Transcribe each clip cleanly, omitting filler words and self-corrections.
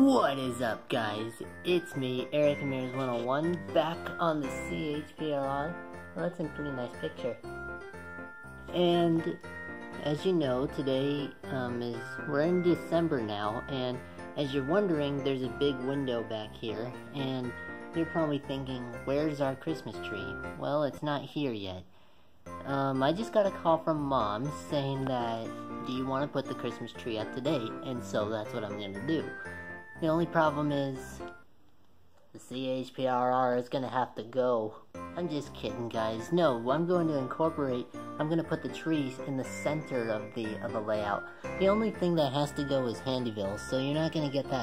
What is up, guys? It's me, Eric Ramirez 101, back on the C.H.P.R.R. Well, that's a pretty nice picture. And as you know, today we're in December now, and as you're wondering, there's a big window back here, and you're probably thinking, where's our Christmas tree? Well, it's not here yet. I just got a call from Mom saying that, do you want to put the Christmas tree up today? And so that's what I'm gonna do. The only problem is, the C.H.P.R.R. is gonna have to go. I'm just kidding, guys. No, I'm going to put the trees in the center of the layout. The only thing that has to go is Handieville, so you're not gonna get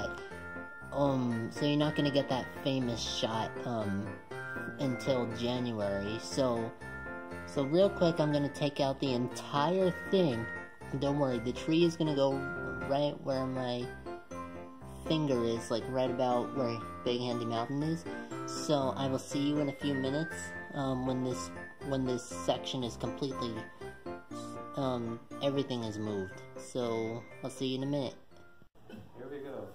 that, famous shot, until January. So real quick, I'm gonna take out the entire thing. Don't worry, the tree is gonna go right where my finger is, like right about where Big Handy Mountain is. So I will see you in a few minutes when this section is completely everything is moved. So I'll see you in a minute. Here we go.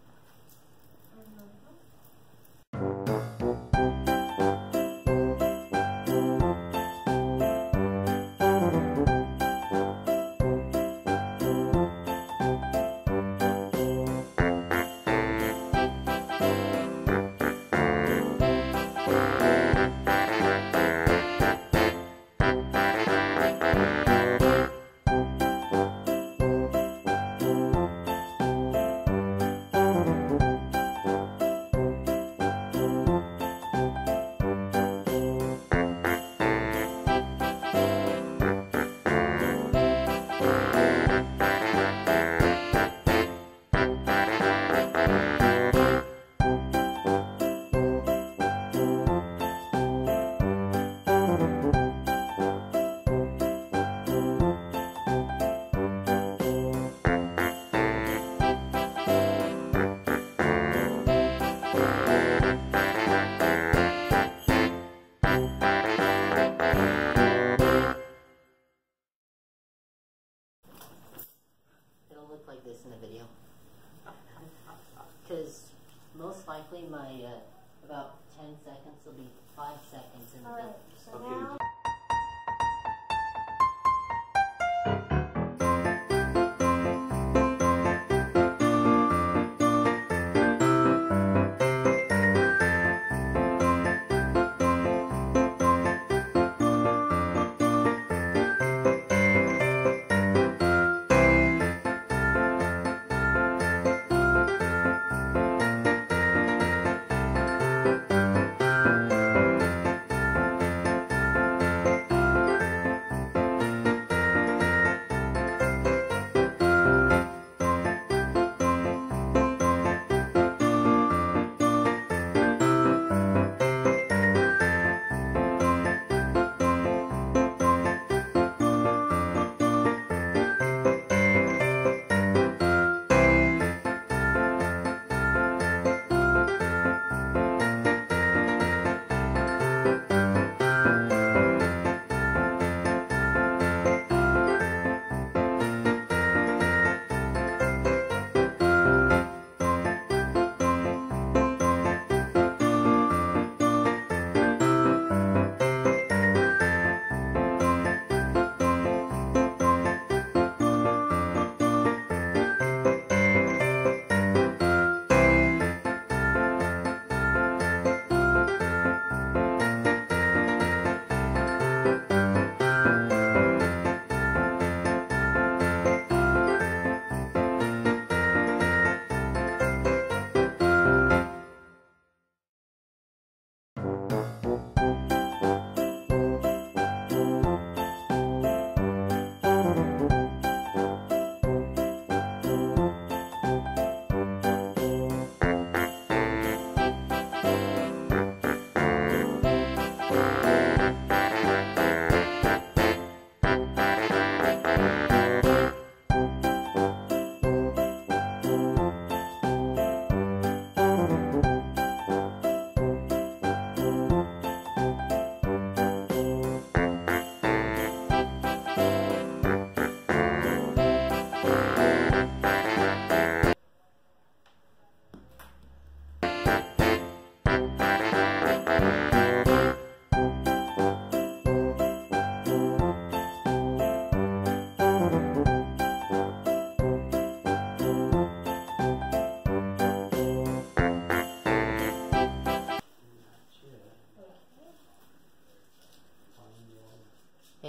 Like this in a video, because most likely my about 10 seconds will be 5 seconds in the video. So now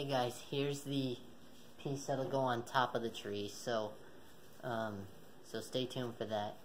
Okay guys, here's the piece that'll go on top of the tree, so stay tuned for that.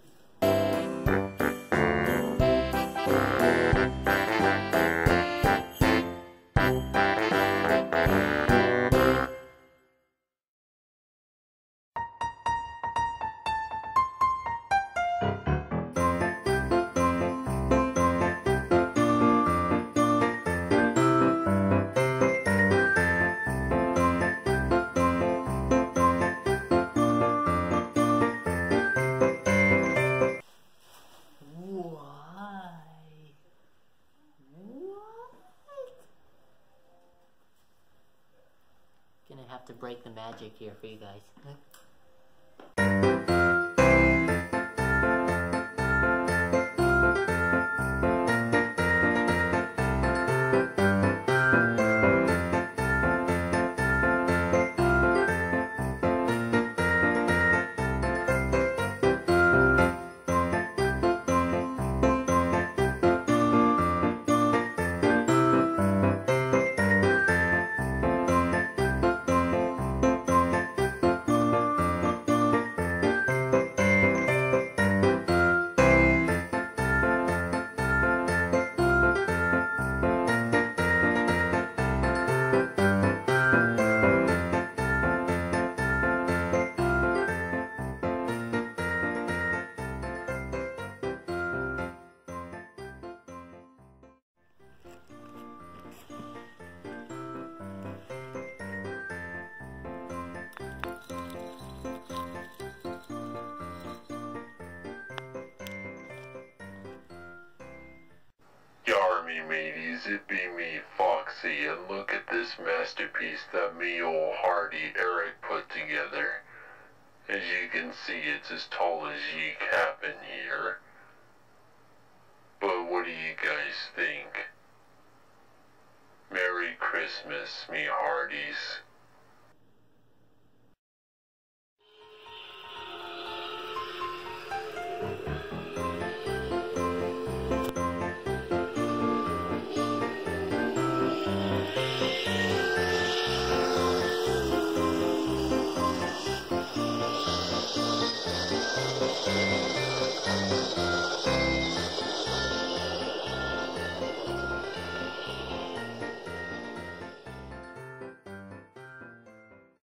Gonna have to break the magic here for you guys. Yarmy mateys, it be me, Foxy, and look at this masterpiece that me ol' Hardy Eric put together. As you can see, it's as tall as ye cabin here. But what do you guys think? Merry Christmas, me Hardies.